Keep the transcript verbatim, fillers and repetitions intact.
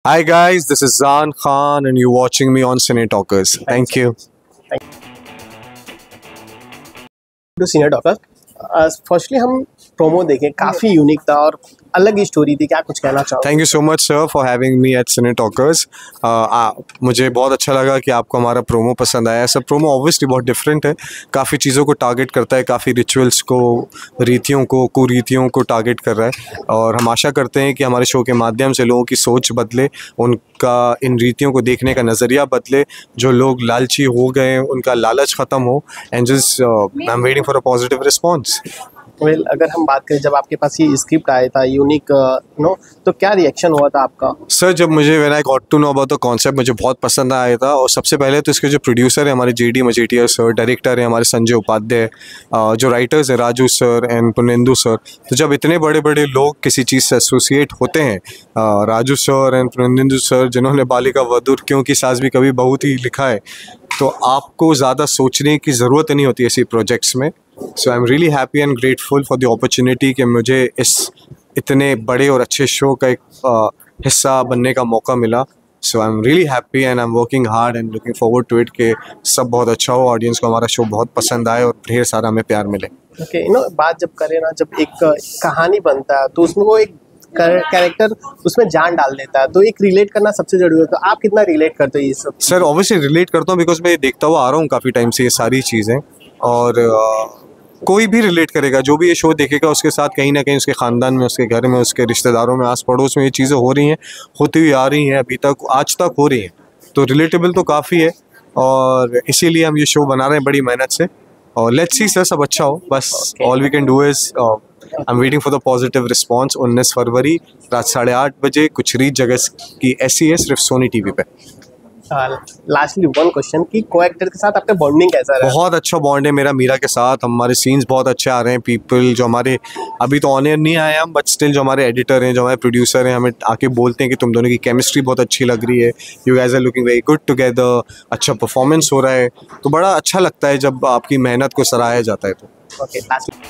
Hi guys, this is Zan Khan and you're watching me on Cine Talkers. Thank you. To senior doctor firstly हम promo देखे, काफ़ी unique था और अलग ही story थी। क्या कुछ कहना चाहो? Thank you so much sir for having me at Cine Talkers. मुझे बहुत अच्छा लगा कि आपको हमारा प्रोमो पसंद आया। सर प्रोमो ऑब्वियसली बहुत डिफरेंट है, काफ़ी चीज़ों को टारगेट करता है, काफ़ी रिचुअल्स को, रीतियों को, कुरीतियों को टारगेट कर रहा है और हम आशा करते हैं कि हमारे शो के माध्यम से लोगों की सोच बदले, उनका इन रीतियों को देखने का नज़रिया बदले, जो लोग लालची हो गए उनका लालच ख़त्म हो and just I am waiting for a positive response. Well अगर हम बात करें, जब आपके पास ये स्क्रिप्ट आया था यूनिक नो, तो क्या रिएक्शन हुआ था आपका? सर जब मुझे when I got to know about the concept मुझे बहुत पसंद आया था। और सबसे पहले तो इसके जो प्रोड्यूसर है हमारे J D Majethia sir, director है हमारे संजय उपाध्याय, जो राइटर्स हैं Raju sir and Punendu sir. तो जब इतने बड़े बड़े लोग किसी चीज़ से एसोसिएट होते हैं, Raju sir and Punendu sir जिन्होंने बालिका वधू क्यों की सास भी कभी बहू थी लिखा है, तो आपको ज़्यादा सोचने की ज़रूरत नहीं होती ऐसी प्रोजेक्ट्स में। So I am really happy and grateful for the opportunity कि मुझे इस इतने बड़े और अच्छे शो का एक uh, हिस्सा बनने का मौका मिला। So I am really happy and I am working hard and looking forward to it कि सब बहुत अच्छा हो, ऑडियंस को हमारा शो बहुत पसंद आए और ढेर सारा हमें प्यार मिले। ओके यू नो, बात जब करें ना, जब एक कहानी बनता है तो उसमें वो एक कैरेक्टर उसमें जान डाल देता है, तो एक रिलेट करना सबसे जरूरी है। तो आप कितना रिलेट करते हो ये सब? सर ऑब्वियसली रिलेट करता हूँ बिकॉज मैं देखता हुआ आ रहा हूँ काफ़ी टाइम से ये सारी चीज़ें, और uh, कोई भी रिलेट करेगा, जो भी ये शो देखेगा उसके साथ कहीं ना कहीं उसके ख़ानदान में, उसके घर में, उसके रिश्तेदारों में, आस पड़ोस में ये चीज़ें हो रही हैं, होती हुई आ रही हैं, अभी तक आज तक हो रही हैं, तो रिलेटेबल तो काफ़ी है और इसीलिए हम ये शो बना रहे हैं बड़ी मेहनत से। और लेट्स सी सर सब अच्छा हो, बस all we can do is I am waiting for the positive response. उन्नीस फरवरी रात साढ़े आठ बजे कुछ रीच जगह की ऐसी है सिर्फ सोनी टीवी पे। लास्टली वन क्वेश्चन कि को एक्टर के साथ आपका बॉन्डिंग कैसा रहा? बहुत अच्छा बॉन्ड है मेरा मीरा के साथ, हमारे सीन्स बहुत अच्छे आ रहे हैं। पीपल जो हमारे अभी तो ऑन एयर नहीं आए हम, बट स्टिल जो हमारे एडिटर हैं, जो हमारे प्रोड्यूसर हैं, हमें आके बोलते हैं कि तुम दोनों की केमिस्ट्री बहुत अच्छी लग रही है, you guys are looking very good together, अच्छा परफॉर्मेंस हो रहा है, तो बड़ा अच्छा लगता है जब आपकी मेहनत को सराहा जाता है। तो ओके लास्ट